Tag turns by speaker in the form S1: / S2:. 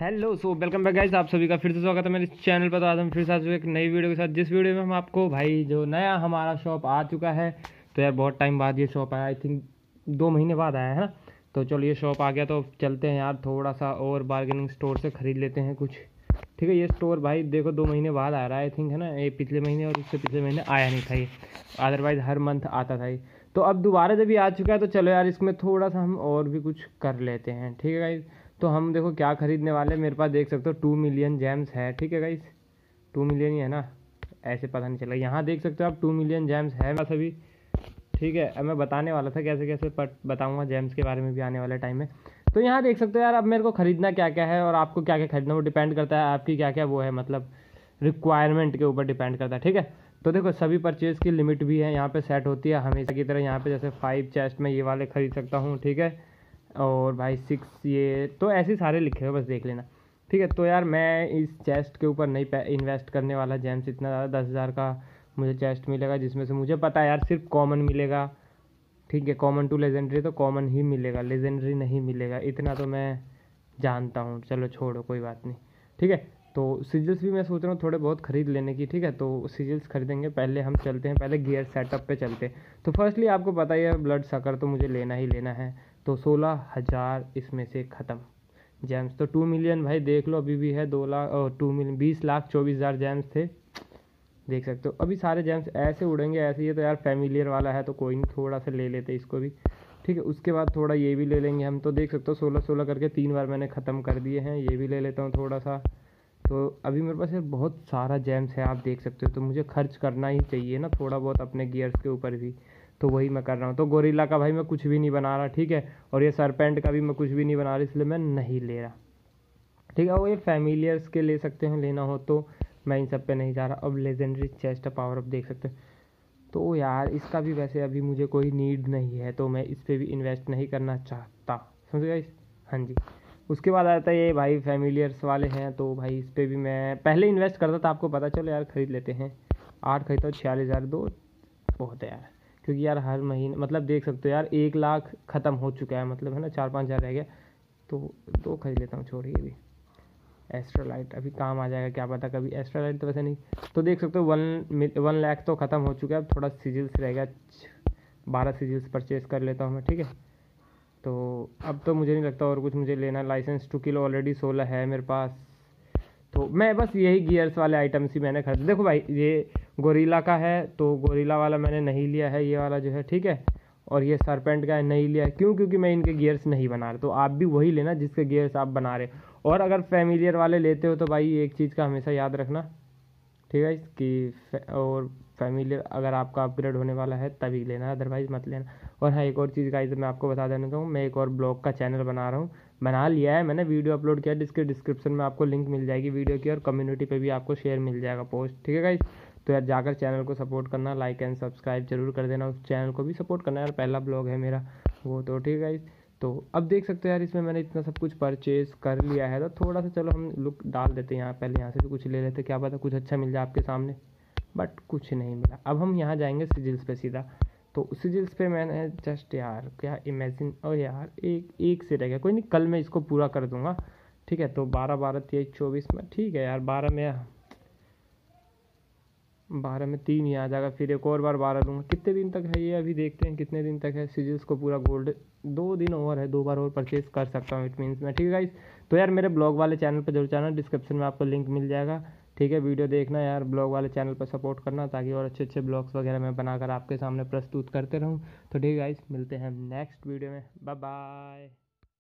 S1: Hello welcome back guys, आप सभी का फिर से स्वागत है मेरे चैनल पर। तो आज हम फिर से आ चुके एक नई वीडियो के साथ, जिस वीडियो में हम आपको भाई जो नया हमारा शॉप आ चुका है। तो यार बहुत टाइम बाद ये शॉप आया, आई थिंक 2 महीने बाद आया है ना। तो चलो ये शॉप आ गया तो चलते हैं यार, थोड़ा सा और बार्गेनिंग स्टोर से ख़रीद लेते हैं कुछ। ठीक है, ये स्टोर भाई देखो 2 महीने बाद आ रहा है आई थिंक, है ना। ये पिछले महीने और उससे पिछले महीने आया नहीं था ये, अदरवाइज़ हर मंथ आता था ये। तो अब दोबारा जब ये आ चुका है तो चलो यार इसमें थोड़ा सा हम और भी कुछ कर लेते हैं। ठीक है गाइस, तो हम देखो क्या खरीदने वाले हैं। मेरे पास देख सकते हो 2 मिलियन जेम्स है। ठीक है गाइस, 2 मिलियन ही है ना, ऐसे पता नहीं चला। यहाँ देख सकते हो आप 2 मिलियन जेम्स है बस अभी। ठीक है, अब मैं बताने वाला था कैसे कैसे बताऊँगा जेम्स के बारे में भी आने वाले टाइम में। तो यहाँ देख सकते हो यार, अब मेरे को ख़रीदना क्या क्या है और आपको क्या क्या खरीदना, वो डिपेंड करता है आपकी क्या क्या वो है, मतलब रिक्वायरमेंट के ऊपर डिपेंड करता है। ठीक है, तो देखो सभी परचेज़ की लिमिट भी है यहाँ पे सेट होती है हमेशा की तरह। यहाँ पे जैसे 5 चेस्ट में ये वाले ख़रीद सकता हूँ। ठीक है, और भाई 6 ये तो ऐसे सारे लिखे हुए, बस देख लेना। ठीक है, तो यार मैं इस चेस्ट के ऊपर नहीं इन्वेस्ट करने वाला। जेम्स इतना ज़्यादा 10,000 का मुझे चेस्ट मिलेगा, जिसमें से मुझे पता है यार सिर्फ कॉमन मिलेगा। ठीक है, कॉमन टू लेजेंडरी तो कॉमन ही मिलेगा, लेजेंडरी नहीं मिलेगा, इतना तो मैं जानता हूँ। चलो छोड़ो, कोई बात नहीं। ठीक है, तो सिजल्स भी मैं सोच रहा हूँ थोड़े बहुत ख़रीद लेने की। ठीक है, तो सिजल्स खरीदेंगे। पहले हम चलते हैं, पहले गियर सेटअप पे चलते हैं। तो फर्स्टली आपको पता ही है ब्लड सकर तो मुझे लेना ही लेना है। तो 16,000 इसमें से ख़त्म जेम्स। तो 2 मिलियन भाई देख लो अभी भी है, 2 लाख और 2 मिलियन 20,24,000 जेम्स थे, देख सकते हो। अभी सारे जेम्स ऐसे उड़ेंगे ऐसे। ये तो यार फैमिलियर वाला है तो कोई नहीं, थोड़ा सा ले लेते इसको भी। ठीक है, उसके बाद थोड़ा ये भी ले लेंगे हम। तो देख सकते हो 16-16 करके 3 बार मैंने ख़त्म कर दिए हैं। ये भी ले लेता हूँ थोड़ा सा। तो अभी मेरे पास यार बहुत सारा जेम्स है, आप देख सकते हो। तो मुझे खर्च करना ही चाहिए ना थोड़ा बहुत अपने गियर्स के ऊपर भी, तो वही मैं कर रहा हूँ। तो गोरिल्ला का भाई मैं कुछ भी नहीं बना रहा। ठीक है, और ये सरपेंट का भी मैं कुछ भी नहीं बना रहा, इसलिए मैं नहीं ले रहा। ठीक है, वो ये फैमिलियर्स के ले सकते हैं लेना हो तो, मैं इन सब पे नहीं जा रहा। अब लेजेंडरी चेस्ट पावर अप देख सकते हैं। तो यार इसका भी वैसे अभी मुझे कोई नीड नहीं है, तो मैं इस पर भी इन्वेस्ट नहीं करना चाहता, समझ गए। हाँ जी, उसके बाद आता है ये भाई फैमिलियर्स वाले हैं। तो भाई इस पर भी मैं पहले इन्वेस्ट करता था, आपको पता। चलो यार ख़रीद लेते हैं। 8 खरीदता हूँ, 46,000 दो बहुत है यार, क्योंकि यार हर महीने मतलब देख सकते हो यार 1 लाख ख़त्म हो चुका है, मतलब है ना, 4-5 हज़ार रह गया। तो 2 खरीद लेता हूँ, छोड़िए भी। एस्ट्रोलाइट अभी काम आ जाएगा, क्या पता कभी। एस्ट्रोलाइट तो वैसे नहीं। तो देख सकते हो 1 लाख तो ख़त्म हो चुका है। अब थोड़ा सिजिल्स रह गया, 12 सिजिल्स परचेज़ कर लेता हूँ मैं। ठीक है, तो अब तो मुझे नहीं लगता और कुछ मुझे लेना। लाइसेंस टू किल ऑलरेडी 16 है मेरे पास। तो मैं बस यही गियर्स वाले आइटम्स ही मैंने खरीदे। देखो भाई ये गोरिल्ला का है तो गोरिल्ला वाला मैंने नहीं लिया है, ये वाला जो है। ठीक है, और ये सरपेंट का है, नहीं लिया है। क्यों? क्योंकि मैं इनके गियर्स नहीं बना रहा। तो आप भी वही लेना जिसके गियर्स आप बना रहे। और अगर फैमिलियर वाले लेते हो तो भाई एक चीज़ का हमेशा याद रखना, ठीक है, कि और फैमिलियर अगर आपका अपग्रेड होने वाला है तभी लेना, अदरवाइज़ मत लेना। और हाँ, एक और चीज़ गाइस मैं आपको बता देना चाहूँ, मैं एक और ब्लॉग का चैनल बना रहा हूँ, बना लिया है मैंने, वीडियो अपलोड किया। जिसके डिस्क्रिप्शन में आपको लिंक मिल जाएगी वीडियो की, और कम्युनिटी पे भी आपको शेयर मिल जाएगा पोस्ट। ठीक है गाइस, तो यार जाकर चैनल को सपोर्ट करना, लाइक एंड सब्सक्राइब जरूर कर देना। उस चैनल को भी सपोर्ट करना यार, पहला ब्लॉग है मेरा वो। तो ठीक है गाइस, तो अब देख सकते हो यार इसमें मैंने इतना सब कुछ परचेज़ कर लिया है। तो थोड़ा सा चलो हम लुक डाल देते हैं यहाँ, पहले यहाँ से भी कुछ ले लेते, क्या पता कुछ अच्छा मिल जाए आपके सामने। बट कुछ नहीं मिला। अब हम यहाँ जाएंगे सिजिल्स पे सीधा। तो सिजिल्स पे मैंने जस्ट यार क्या इमेजिन, ओ यार एक से रह गया, कोई नहीं, कल मैं इसको पूरा कर दूंगा। ठीक है, तो 12, 12, 23, 24 में ठीक है यार, 12 में 3 ही आ जाएगा, फिर एक और बार 12 दूंगा। कितने दिन तक है ये, अभी देखते हैं कितने दिन तक है। सिजिल्स को पूरा गोल्ड 2 दिन और है, 2 बार और परचेज़ कर सकता हूँ इट मीन्स मैं। ठीक है गाइस, तो यार मेरे ब्लॉग वाले चैनल पर जरूर जाना, डिस्क्रिप्शन में आपको लिंक मिल जाएगा। ठीक है, वीडियो देखना यार, ब्लॉग वाले चैनल पर सपोर्ट करना, ताकि और अच्छे अच्छे ब्लॉग्स वगैरह मैं बनाकर आपके सामने प्रस्तुत करते रहूँ। तो ठीक है गाइस, मिलते हैं नेक्स्ट वीडियो में, बाय बाय।